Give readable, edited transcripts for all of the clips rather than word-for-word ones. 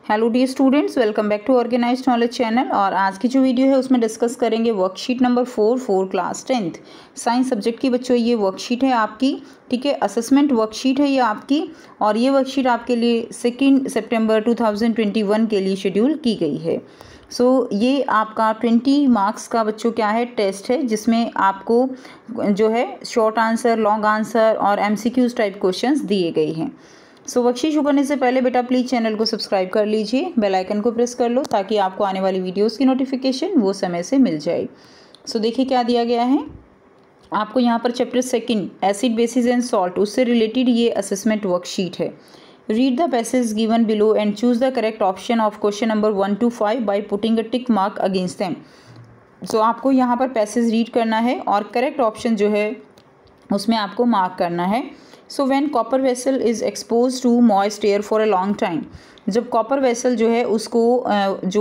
Hello dear students, welcome back to organized knowledge channel. और आज की जो वीडियो है उसमें डिस्कस करेंगे worksheet number 4 class 10th science subject की। बच्चों ये वर्कशीट है आपकी, ठीक है, असेसमेंट वर्कशीट है ये आपकी। और ये वर्कशीट आपके लिए 2 सितंबर 2021 के लिए शेड्यूल की गई है। ये आपका 20 मार्क्स का बच्चों क्या है टेस्ट है, जिसमें आपको जो है शॉर्ट आंसर, लॉन्ग आंसर और MCQs टाइप क्वेश्चंस दिए गए हैं। वर्कशीट शुरू करने से पहले बेटा प्लीज़ चैनल को सब्सक्राइब कर लीजिए, बेल आइकन को प्रेस कर लो ताकि आपको आने वाली वीडियोस की नोटिफिकेशन वो समय से मिल जाए। देखिए क्या दिया गया है आपको यहाँ पर। Chapter 2 acid bases and salt, उससे रिलेटेड ये असेसमेंट वर्कशीट है। Read the passage given below and choose the correct option of question number 1 to 5 by putting a tick mark against them. आपको यहाँ पर पैसेज रीड करना है और correct option जो है उसमें आपको मार्क करना है। When copper vessel is expose to moist air for a long time, जब कॉपर वेसल जो है उसको जो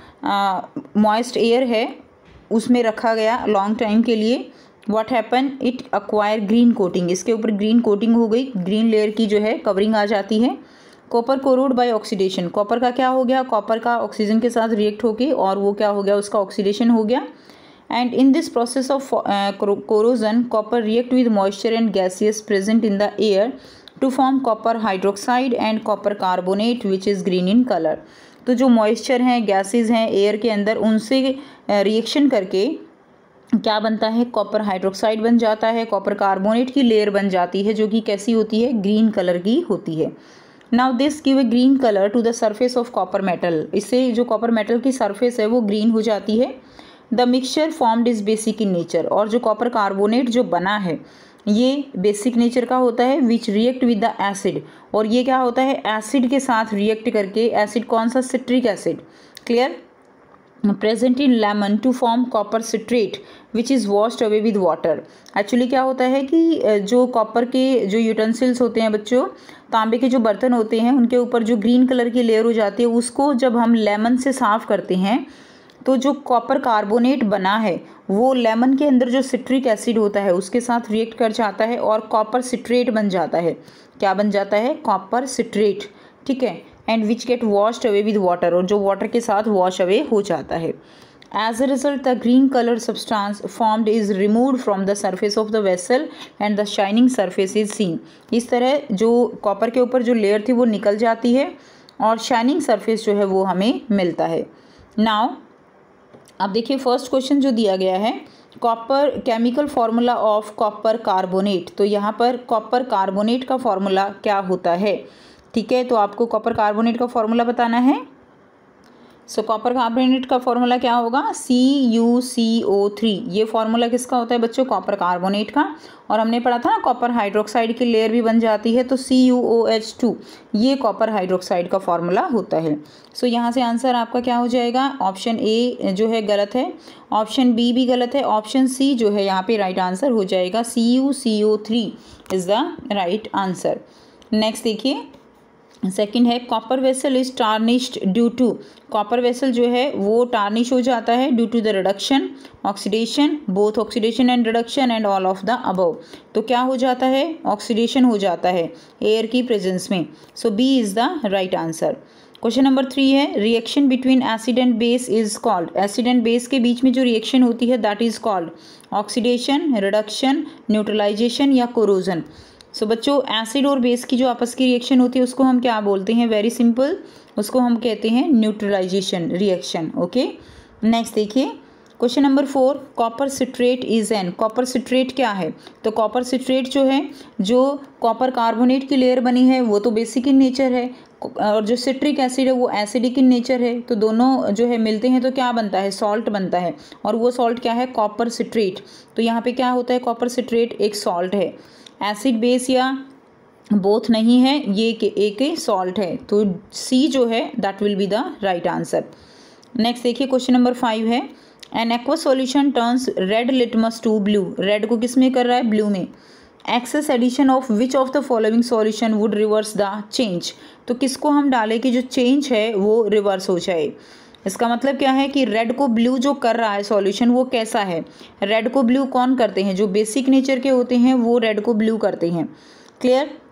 मॉइस्ट एयर है उसमें रखा गया लॉन्ग टाइम के लिए, what happen, it acquire green coating, इसके ऊपर ग्रीन कोटिंग हो गई, ग्रीन लेयर की जो है कवरिंग आ जाती है। Copper corrode by oxidation, copper का क्या हो गया, कॉपर का ऑक्सीजन के साथ रिएक्ट होके और वो क्या हो गया, उसका ऑक्सीडेशन हो गया। And in this process of corrosion, copper react with moisture and gases present in the air to form copper hydroxide and copper carbonate which is green in color। तो जो मॉइस्चर हैं, गैसेस हैं air के अंदर, उनसे reaction करके क्या बनता है, कॉपर हाइड्रोक्साइड बन जाता है, कॉपर कार्बोनेट की लेयर बन जाती है जो कि कैसी होती है, ग्रीन कलर की होती है। Now this give a green colour to the surface of copper metal, इससे जो कॉपर मेटल की सरफेस है वो ग्रीन हो जाती है। The mixture formed is basic in nature, और जो कॉपर कार्बोनेट जो बना है ये बेसिक नेचर का होता है। Which react with the acid, और ये क्या होता है, एसिड के साथ रिएक्ट करके, एसिड कौन सा, citric acid, clear, present in lemon to form copper citrate which is washed away with water. Actually क्या होता है कि जो कॉपर के जो यूटेंसिल्स होते हैं बच्चों, तांबे के जो बर्तन होते हैं, उनके ऊपर जो ग्रीन कलर की लेयर हो जाती है, उसको जब हम लेमन से साफ़ करते हैं तो जो कॉपर कार्बोनेट बना है वो लेमन के अंदर जो सिट्रिक एसिड होता है उसके साथ रिएक्ट कर जाता है और कॉपर सिट्रेट बन जाता है। क्या बन जाता है, कॉपर सिट्रेट, ठीक है। And which get washed away with water, और जो वाटर के साथ वॉश अवे हो जाता है। As a result the green colour substance formed is removed from the surface of the vessel and the shining surface is seen. इस तरह जो कॉपर के ऊपर जो लेयर थी वो निकल जाती है और शाइनिंग सरफेस जो है वो हमें मिलता है। नाउ अब देखिए फर्स्ट क्वेश्चन जो दिया गया है, copper chemical formula of copper carbonate. तो यहाँ पर कॉपर कार्बोनेट का फार्मूला क्या होता है, ठीक है। तो आपको कॉपर कार्बोनेट का फार्मूला बताना है। कॉपर कार्बोनेट का फार्मूला क्या होगा, CuCO3। ये फार्मूला किसका होता है बच्चों, कॉपर कार्बोनेट का। और हमने पढ़ा था ना कॉपर हाइड्रोक्साइड की लेयर भी बन जाती है, तो CuOH2 ये कॉपर हाइड्रोक्साइड का फार्मूला होता है। यहाँ से आंसर आपका क्या हो जाएगा, ऑप्शन ए जो है गलत है, ऑप्शन बी भी गलत है, ऑप्शन सी जो है यहाँ पे राइट आंसर हो जाएगा। CuCO3 is the right answer. Next देखिए सेकंड है, copper vessel is tarnished due to, copper vessel जो है वो टार्निश हो जाता है due to the reduction, oxidation, both oxidation and reduction and all of the above. तो क्या हो जाता है, ऑक्सीडेशन हो जाता है एयर की प्रेजेंस में। B is the right answer. Question number 3 है, reaction between acid and base is called, acid and base के बीच में जो रिएक्शन होती है that is called oxidation, reduction, neutralization या कोरोजन। बच्चों एसिड और बेस की जो आपस की रिएक्शन होती है उसको हम क्या बोलते हैं, वेरी सिंपल, उसको हम कहते हैं न्यूट्रलाइजेशन रिएक्शन, ओके। नेक्स्ट देखिए question number 4, copper citrate is an, copper citrate क्या है। तो कॉपर सिट्रेट जो है, जो कॉपर कार्बोनेट की लेयर बनी है वो तो बेसिक इन नेचर है, और जो सिट्रिक एसिड है वो एसिडिक इन नेचर है। तो दोनों जो है मिलते हैं तो क्या बनता है, सॉल्ट बनता है, और वो सॉल्ट क्या है, कॉपर सिट्रेट। तो यहाँ पे क्या होता है, कॉपर सिट्रेट एक सॉल्ट है, एसिड बेस या बोथ नहीं है, ये एक सॉल्ट है। तो सी जो है that will be the right answer. Next देखिए क्वेश्चन नंबर 5 है, an aqua solution turns red litmus to blue, red को किस में कर रहा है, ब्लू में। Excess addition of which of the following solution would reverse the change, तो किसको हम डालें कि जो चेंज है वो रिवर्स हो जाए। इसका मतलब क्या है कि रेड को ब्लू जो कर रहा है सॉल्यूशन वो कैसा है, रेड को ब्लू कौन करते हैं, जो बेसिक नेचर के होते हैं वो रेड को ब्लू करते हैं, क्लियर।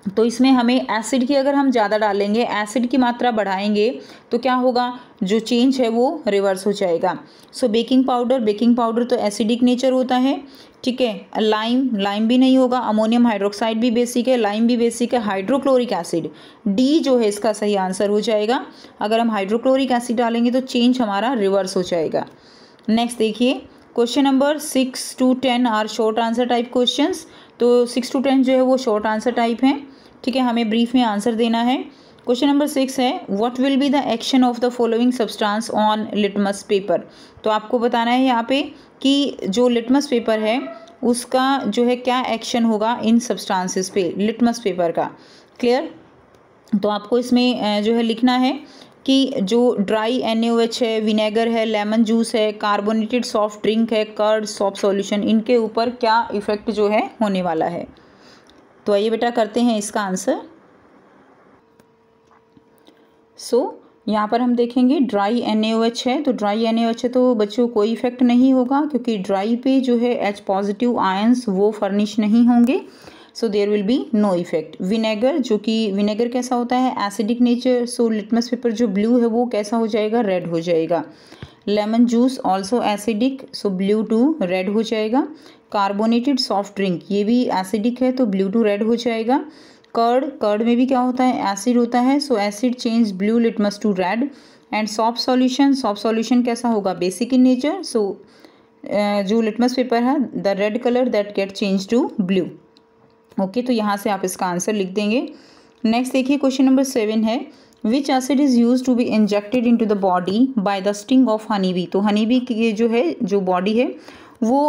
तो इसमें हमें एसिड की अगर हम ज़्यादा डालेंगे, एसिड की मात्रा बढ़ाएंगे तो क्या होगा, जो चेंज है वो रिवर्स हो जाएगा। सो बेकिंग पाउडर तो एसिडिक नेचर होता है, ठीक है। लाइम भी नहीं होगा, अमोनियम हाइड्रोक्साइड भी बेसिक है, लाइम भी बेसिक है। हाइड्रोक्लोरिक एसिड, डी जो है इसका सही आंसर हो जाएगा। अगर हम हाइड्रोक्लोरिक एसिड डालेंगे तो चेंज हमारा रिवर्स हो जाएगा। नेक्स्ट देखिए, question number 6 to 10 are short answer type questions. तो 6 to 10 जो है वो शॉर्ट आंसर टाइप हैं, ठीक है, हमें ब्रीफ में आंसर देना है। क्वेश्चन नंबर 6 है, what will be the action of the following substance on litmus paper. तो आपको बताना है यहाँ पे कि जो लिटमस पेपर है उसका जो है क्या एक्शन होगा इन सब्सटेंसेस पे, लिटमस पेपर का। क्लियर। तो आपको इसमें जो है लिखना है कि जो ड्राई NaOH है, विनेगर है, लेमन जूस है, कार्बोनेटेड सॉफ्ट ड्रिंक है, कर्ड सॉफ्ट सॉल्यूशन, इनके ऊपर क्या इफेक्ट जो है होने वाला है। तो आइए बेटा करते हैं इसका आंसर। यहाँ पर हम देखेंगे ड्राई NaOH है, तो ड्राई NaOH है तो बच्चों कोई इफेक्ट नहीं होगा, क्योंकि ड्राई पे जो है H पॉजिटिव आयंस वो फर्निश नहीं होंगे, so there will be no effect. Vinegar, जो कि विनेगर कैसा होता है, acidic nature, so litmus paper जो ब्लू है वो कैसा हो जाएगा, रेड हो जाएगा। Lemon juice also acidic, so blue to red हो जाएगा। कार्बोनेटेड सॉफ्ट ड्रिंक, ये भी एसिडिक है तो ब्लू टू रेड हो जाएगा। कर्ड में भी क्या होता है, एसिड होता है, so acid change blue litmus to red. And soft solution कैसा होगा, बेसिक इन नेचर, सो जो लिटमस पेपर है the red colour that get change to blue. Okay, तो यहाँ से आप इसका आंसर लिख देंगे। नेक्स्ट देखिए, क्वेश्चन नंबर 7 है, which acid is use to be injected into the body by the sting of honey bee. तो हनी बी की जो है जो बॉडी है वो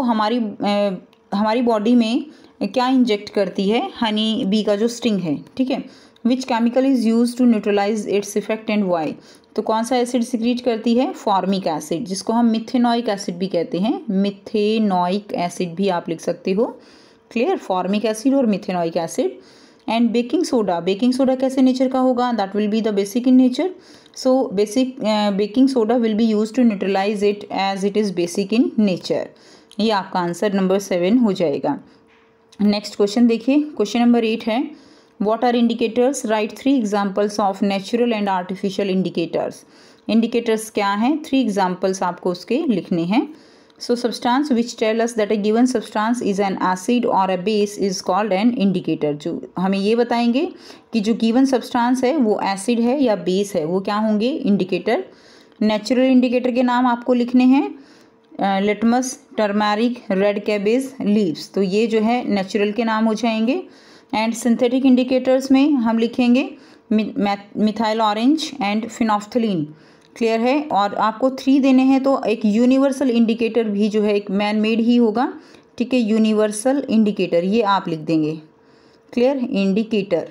हमारी बॉडी में क्या इंजेक्ट करती है, हनी बी का जो स्टिंग है, ठीक है। Which chemical is use to neutralise its effect and why. तो कौन सा एसिड सिक्रीट करती है, फॉर्मिक एसिड, जिसको हम मिथेनॉइक एसिड भी कहते हैं, मिथेनॉइक एसिड भी आप लिख सकते हो। क्लियर, फॉर्मिक एसिड और methanoic acid. And baking soda कैसे नेचर का होगा, that will be the basic in nature, so baking soda will be use to neutralise it as it is basic in nature. ये आपका answer number 7 हो जाएगा। Next question देखिए, question number 8 है, what are indicators, write 3 examples of natural and artificial indicators. Indicators क्या हैं, 3 examples आपको उसके लिखने हैं। सो substance which tell us that a given substance is an acid or a base is called an indicator. जो हमें ये बताएंगे कि जो गिवन सब्सटेंस है वो एसिड है या बेस है, वो क्या होंगे, इंडिकेटर। नेचुरल इंडिकेटर के नाम आपको लिखने हैं, litmus, turmeric, red cabbage, leaves, तो ये जो है नेचुरल के नाम हो जाएंगे। एंड सिंथेटिक इंडिकेटर्स में हम लिखेंगे methyl orange and phenolphthalein. Clear है। और आपको 3 देने हैं तो एक यूनिवर्सल इंडिकेटर भी जो है एक मैन मेड ही होगा, ठीक है, यूनिवर्सल इंडिकेटर ये आप लिख देंगे। क्लियर, इंडिकेटर,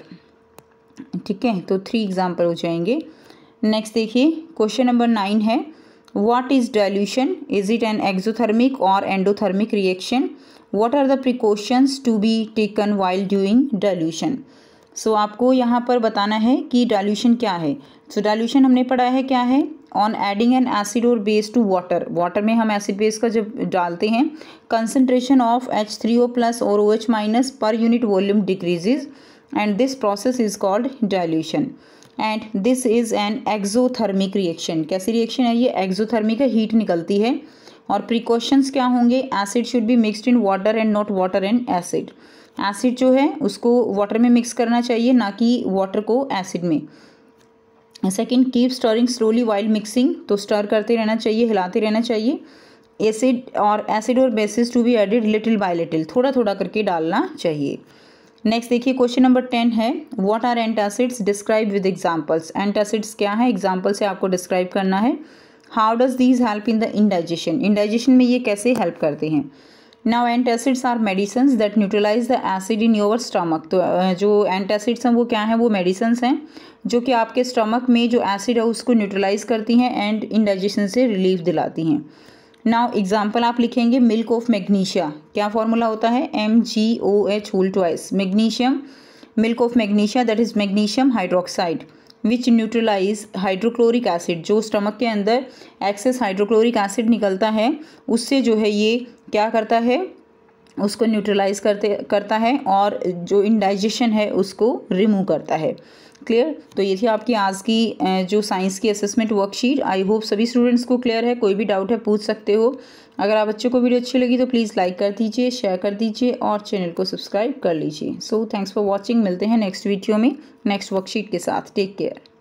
ठीक है, तो 3 एग्जाम्पल हो जाएंगे। नेक्स्ट देखिए, क्वेश्चन नंबर 9 है, what is dilution, is it an exothermic or endothermic reaction, what are the precautions to be taken while doing dilution. So आपको यहाँ पर बताना है कि डाइल्यूशन क्या है। सो डाइल्यूशन हमने पढ़ा है क्या है, ऑन एडिंग एन एसिड और बेस टू वाटर में हम एसिड बेस का जब डालते हैं कंसनट्रेशन ऑफ H3O+ और OH- per unit volume decreases and this process is called dilution and this is an exothermic reaction. कैसी रिएक्शन है ये, एक्सोथर्मिक है, हीट निकलती है। और प्रिकॉशंस क्या होंगे, acid should be mixed in water and not water and acid. Acid जो है उसको वाटर में मिक्स करना चाहिए, ना कि वाटर को एसिड में। Second, keep stirring slowly while mixing, तो स्टर करते रहना चाहिए, हिलाते रहना चाहिए। एसिड और bases to be added little by little, थोड़ा थोड़ा करके डालना चाहिए। नेक्स्ट देखिए, क्वेश्चन नंबर 10 है, what are antacids, describe with examples. Antacids क्या है, एग्जांपल से आपको डिस्क्राइब करना है। How does these help in the indigestion, indigestion में ये कैसे हेल्प करते हैं। Now antacids are medicines that neutralise the acid in your stomach. तो जो एंटासिड्स हैं वो क्या हैं, वो मेडिसिन्स हैं जो कि आपके स्टमक में जो एसिड है उसको न्यूट्रलाइज करती हैं एंड इंडाइजेशन से रिलीफ दिलाती हैं। नाउ एग्जाम्पल आप लिखेंगे, मिल्क ऑफ मैग्नीशिया, क्या फॉर्मूला होता है, MgOH2। Magnesium, milk of magnesia that is magnesium hydroxide which neutralise hydrochloric acid. जो स्टमक के अंदर एक्सेस हाइड्रोक्लोरिक एसिड निकलता है उससे जो है ये क्या करता है, उसको न्यूट्रलाइज करता है और जो इंडाइजेशन है उसको रिमूव करता है। क्लियर। तो ये थी आपकी आज की जो साइंस की असेसमेंट वर्कशीट। आई होप सभी स्टूडेंट्स को क्लियर है। कोई भी डाउट है पूछ सकते हो। अगर आप बच्चों को वीडियो अच्छी लगी तो प्लीज़ लाइक कर दीजिए, शेयर कर दीजिए और चैनल को सब्सक्राइब कर लीजिए। So thanks for watching. मिलते हैं नेक्स्ट वीडियो में नेक्स्ट वर्कशीट के साथ। Take care.